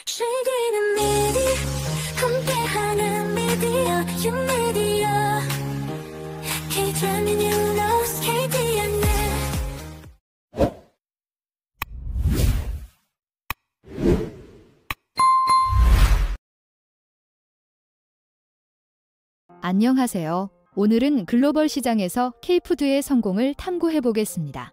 즐기는 미디 함께하는 미디어 유미디어 K-drama 뉴스 KDNN. 안녕하세요. 오늘은 글로벌 시장에서 K푸드의 성공을 탐구해 보겠습니다.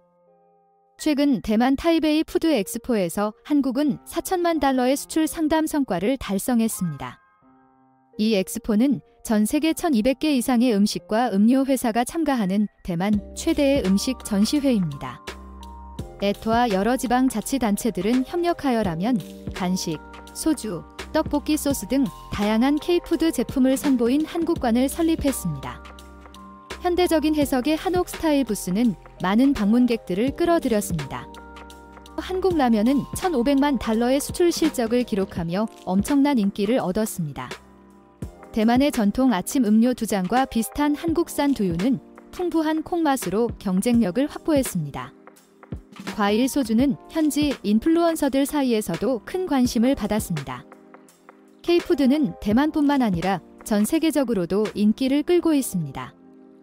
최근 대만 타이베이 푸드 엑스포에서 한국은 4천만 달러의 수출 상담 성과를 달성했습니다. 이 엑스포는 전 세계 1,200개 이상의 음식과 음료 회사가 참가하는 대만 최대의 음식 전시회입니다. 애토와 여러 지방 자치단체들은 협력하여 라면, 간식, 소주, 떡볶이 소스 등 다양한 K푸드 제품을 선보인 한국관을 설립했습니다. 현대적인 해석의 한옥 스타일 부스는 많은 방문객들을 끌어들였습니다. 한국 라면은 1,500만 달러의 수출 실적을 기록하며 엄청난 인기를 얻었습니다. 대만의 전통 아침 음료 두 잔과 비슷한 한국산 두유는 풍부한 콩맛으로 경쟁력을 확보했습니다. 과일 소주는 현지 인플루언서들 사이에서도 큰 관심을 받았습니다. K푸드는 대만뿐만 아니라 전 세계적으로도 인기를 끌고 있습니다.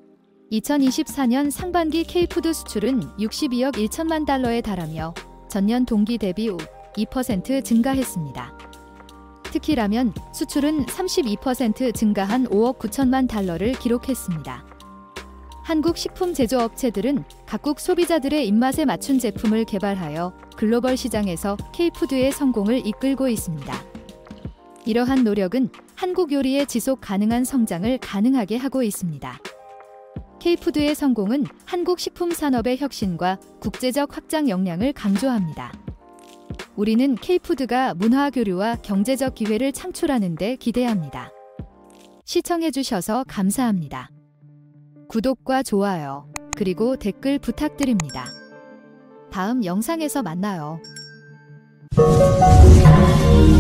2024년 상반기 K푸드 수출은 62억 1천만 달러에 달하며 전년 동기 대비 2% 증가했습니다. 특히 라면 수출은 32% 증가한 5억 9천만 달러를 기록했습니다. 한국 식품 제조업체들은 각국 소비자들의 입맛에 맞춘 제품을 개발하여 글로벌 시장에서 K푸드의 성공을 이끌고 있습니다. 이러한 노력은 한국 요리의 지속 가능한 성장을 가능하게 하고 있습니다. K푸드의 성공은 한국 식품 산업의 혁신과 국제적 확장 역량을 강조합니다. 우리는 K푸드가 문화 교류와 경제적 기회를 창출하는 데 기대합니다. 시청해주셔서 감사합니다. 구독과 좋아요, 그리고 댓글 부탁드립니다. 다음 영상에서 만나요.